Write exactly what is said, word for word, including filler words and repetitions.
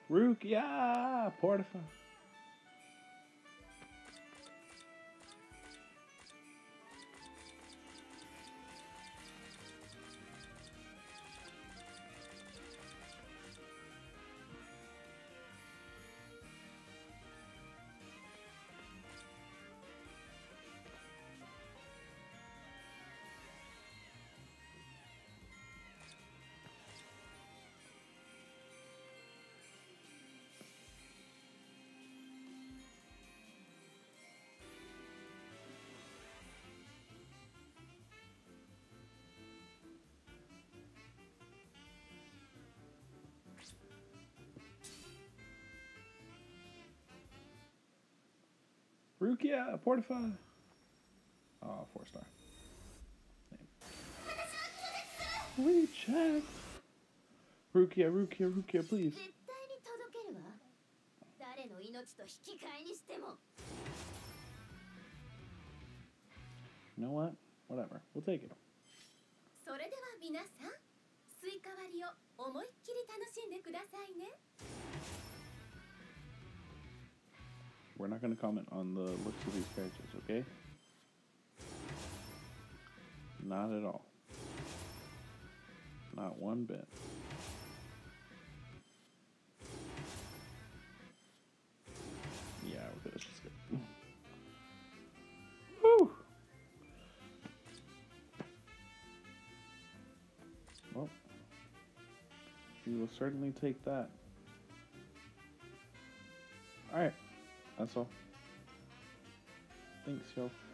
Rukia, porfa. Rukia, porfa. Oh, four star. Name. Reject. Rukia, Rukia, Rukia, please. You know what? Whatever. We'll take it. We're not going to comment on the looks of these characters, okay? Not at all. Not one bit. Yeah, we're good. Let's just go. Woo! Well, we will certainly take that. Alright. That's all. Thanks, y'all.